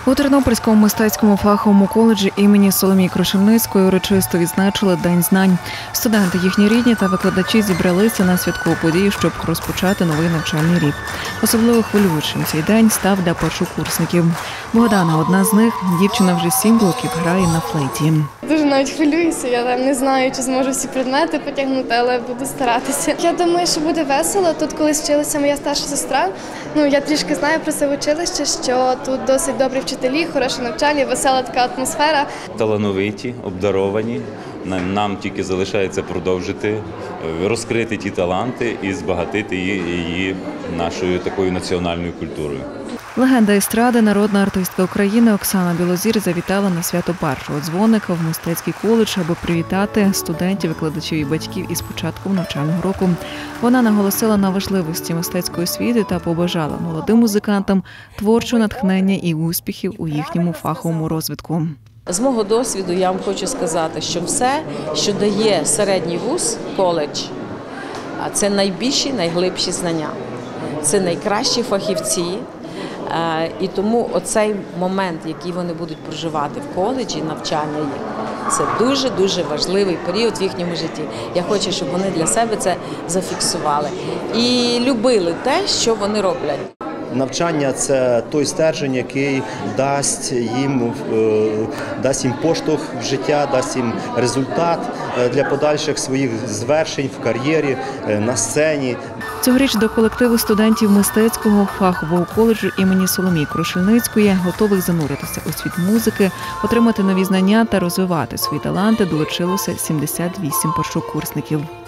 У Тернопільському мистецькому фаховому коледжі імені Соломії Крушельницької урочисто відзначили День знань. Студенти, їхні рідні та викладачі зібралися на святкову подію, щоб розпочати новий навчальний рік. Особливо хвилюючим цей день став для першокурсників. Богдана – одна з них. Дівчина вже 7 років грає на флейті. Дуже навіть хвилююся, я не знаю, чи зможу всі предмети потягнути, але буду старатися. Я думаю, що буде весело. Тут колись вчилася моя старша сестра. Я трішки знаю про це училище, що тут досить добрі вчителі, хороше навчання, весела така атмосфера. Талановиті, обдаровані. Нам тільки залишається продовжити, розкрити ті таланти і збагатити її нашою такою національною культурою. Легенда естради, народна артистка України Оксана Білозір завітала на свято першого дзвоника в мистецький коледж, аби привітати студентів, викладачів і батьків із початком навчального року. Вона наголосила на важливості мистецької освіти та побажала молодим музикантам творчого натхнення і успіхів у їхньому фаховому розвитку. З мого досвіду я вам хочу сказати, що все, що дає середній вуз, коледж, це найбільші, найглибші знання. Це найкращі фахівці. І тому оцей момент, який вони будуть проживати в коледжі, навчання їх, це дуже-дуже важливий період в їхньому житті. Я хочу, щоб вони для себе це зафіксували і любили те, що вони роблять. Навчання – це той стержень, який дасть їм поштовх в життя, дасть їм результат для подальших своїх звершень в кар'єрі, на сцені. Цьогоріч до колективу студентів мистецького фахового коледжу імені Соломії Крушельницької, готових зануритися у світ музики, отримати нові знання та розвивати свої таланти, долучилося 78 першокурсників.